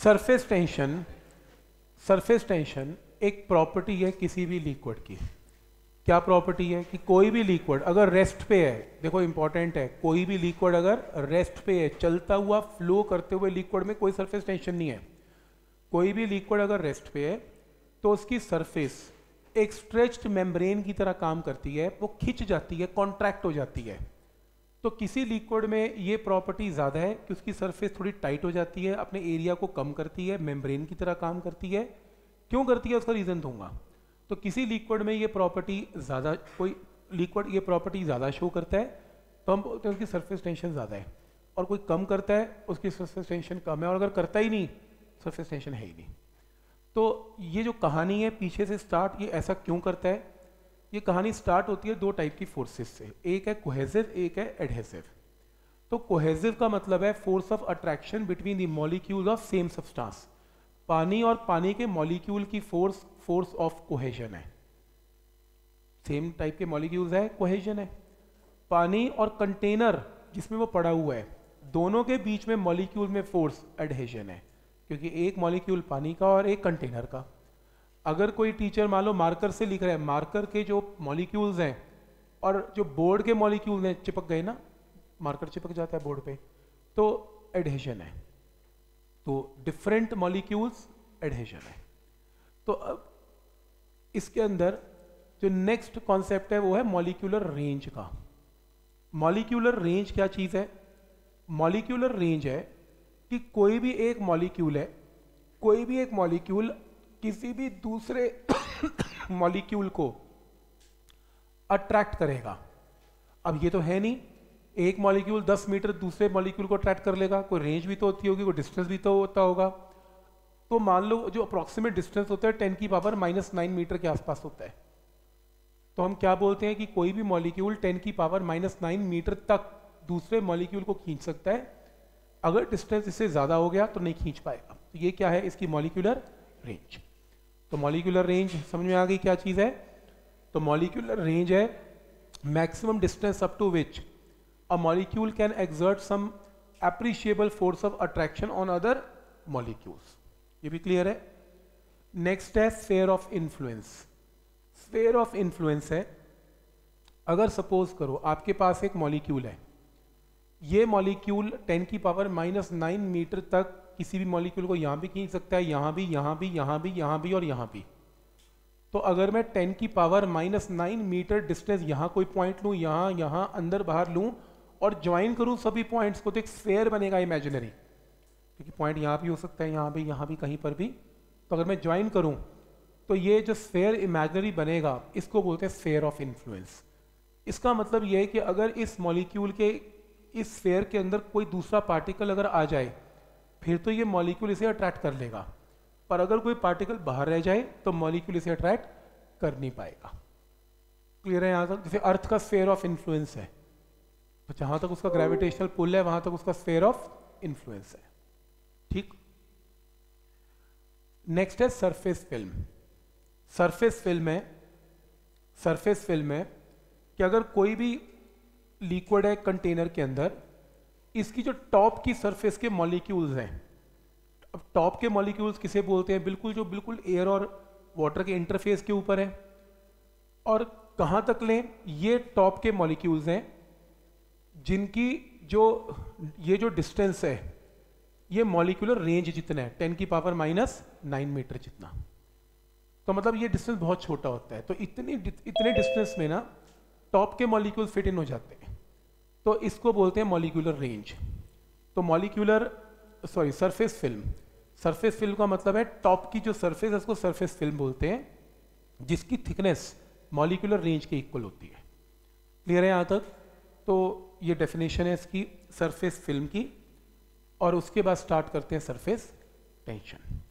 Surface tension एक property है किसी भी लिक्विड की। क्या प्रॉपर्टी है कि कोई भी लिक्विड अगर रेस्ट पे है, देखो इंपॉर्टेंट है, कोई भी लिक्विड अगर रेस्ट पे है, चलता हुआ फ्लो करते हुए लिक्विड में कोई सरफेस टेंशन नहीं है, कोई भी लिक्विड अगर रेस्ट पे है तो उसकी सरफेस एक स्ट्रेच्ड मेम्ब्रेन की तरह काम करती है, वो खिंच जाती है, कॉन्ट्रैक्ट हो जाती है। तो किसी लिक्विड में ये प्रॉपर्टी ज़्यादा है कि उसकी सरफेस थोड़ी टाइट हो जाती है, अपने एरिया को कम करती है, मेम्ब्रेन की तरह काम करती है। क्यों करती है उसका रीज़न दूंगा। तो किसी लिक्विड में ये प्रॉपर्टी ज़्यादा, कोई लिक्विड ये प्रॉपर्टी ज़्यादा शो करता है तो हम बोलते हैं उसकी सरफेस टेंशन ज़्यादा है, और कोई कम करता है उसकी सरफेस टेंशन कम है, और अगर करता ही नहीं सरफेस टेंशन है ही नहीं। तो ये जो कहानी है पीछे से स्टार्ट, ये ऐसा क्यों करता है, ये कहानी स्टार्ट होती है दो टाइप की फोर्सेस से, एक है कोहेसिव, एक है एडहेसिव। तो कोहेसिव का मतलब है force of attraction between the molecules of same substance. पानी और पानी के मॉलिक्यूल की फोर्स ऑफ कोहेजन है, सेम टाइप के मॉलिक्यूल्स है, कोहेजन है। पानी और कंटेनर जिसमें वो पड़ा हुआ है, दोनों के बीच में मॉलिक्यूल में फोर्स एडहेजन है, क्योंकि एक मॉलिक्यूल पानी का और एक कंटेनर का। अगर कोई टीचर मान लो मार्कर से लिख रहा है, मार्कर के जो मॉलिक्यूल्स हैं और जो बोर्ड के मॉलिक्यूल्स हैं चिपक गए ना, मार्कर चिपक जाता है बोर्ड पे, तो एडहेजन है। तो डिफरेंट मॉलिक्यूल्स एडहेजन है। तो अब इसके अंदर जो नेक्स्ट कॉन्सेप्ट है वो है मॉलिक्यूलर रेंज का। मॉलिक्यूलर रेंज क्या चीज है? मॉलिक्यूलर रेंज है कि कोई भी एक मॉलिक्यूल है, कोई भी एक मॉलिक्यूल किसी भी दूसरे मॉलिक्यूल को अट्रैक्ट करेगा। अब ये तो है नहीं, एक मॉलिक्यूल 10 मीटर दूसरे मॉलिक्यूल को अट्रैक्ट कर लेगा, कोई रेंज भी तो होती होगी, कोई डिस्टेंस भी तो होता होगा। तो मान लो जो अप्रोक्सीमेट डिस्टेंस होता है 10 की पावर -9 मीटर के आसपास होता है। तो हम क्या बोलते हैं कि कोई भी मॉलिक्यूल 10 की पावर -9 मीटर तक दूसरे मॉलिक्यूल को खींच सकता है। अगर डिस्टेंस इससे ज्यादा हो गया तो नहीं खींच पाएगा। तो ये क्या है? इसकी मॉलिक्यूलर रेंज। तो मॉलिक्यूलर रेंज समझ में आ गई क्या चीज है? तो मॉलिक्यूलर रेंज है maximum distance up to which a molecule can exert some appreciable force of attraction on other molecules। ये भी क्लियर है। नेक्स्ट है sphere of influence. Sphere of influence है, अगर सपोज करो आपके पास एक मॉलिक्यूल है, ये मॉलिक्यूल 10 की पावर -9 मीटर तक किसी भी मॉलिक्यूल को यहां भी खींच सकता है, यहां भी, यहां भी, यहां भी, यहां भी और यहां भी। तो अगर मैं 10 की पावर -9 मीटर डिस्टेंस यहां कोई पॉइंट लूं, यहां, यहां, अंदर बाहर लूं और ज्वाइन करूं सभी पॉइंट्स को, तो एक स्फीयर बनेगा इमेजिनरी, क्योंकि पॉइंट यहां भी हो सकता है, यहां भी, कहीं पर भी। तो अगर मैं ज्वाइन करूं तो ये जो स्फीयर इमेजिनरी बनेगा इसको बोलते हैं स्फीयर ऑफ इन्फ्लुएंस। इसका मतलब ये है कि अगर इस मॉलिक्यूल के इस स्फीयर के अंदर कोई दूसरा पार्टिकल अगर आ जाए फिर तो ये मॉलिक्यूल इसे अट्रैक्ट कर लेगा, पर अगर कोई पार्टिकल बाहर रह जाए तो मॉलिक्यूल इसे अट्रैक्ट कर नहीं पाएगा। क्लियर है यहां तक? जैसे अर्थ का स्फीयर ऑफ इन्फ्लुएंस है, तो जहां तक उसका ग्रेविटेशनल पुल है वहां तक उसका स्फीयर ऑफ इन्फ्लुएंस है। ठीक। नेक्स्ट है सरफेस फिल्म। सरफेस फिल्म है कि अगर कोई भी लिक्विड है कंटेनर के अंदर, इसकी जो टॉप की सरफेस के मॉलिक्यूल्स हैं, अब टॉप के मॉलिक्यूल्स किसे बोलते हैं? जो बिल्कुल एयर और वाटर के इंटरफेस के ऊपर है। और कहां तक लें? ये टॉप के मॉलिक्यूल्स हैं जिनकी ये जो डिस्टेंस है ये मॉलिक्यूलर रेंज जितना है 10 की पावर -9 मीटर जितना। तो मतलब ये डिस्टेंस बहुत छोटा होता है। तो इतने डिस्टेंस में ना टॉप के मॉलिक्यूल फिट इन हो जाते हैं, तो इसको बोलते हैं मॉलिक्यूलर रेंज। तो सरफेस फिल्म का मतलब है टॉप की जो सरफेस है उसको सरफेस फिल्म बोलते हैं, जिसकी थिकनेस मॉलिक्यूलर रेंज के इक्वल होती है। क्लियर है यहां तक? तो ये डेफिनेशन है इसकी सरफेस फिल्म की, और उसके बाद स्टार्ट करते हैं सरफेस टेंशन।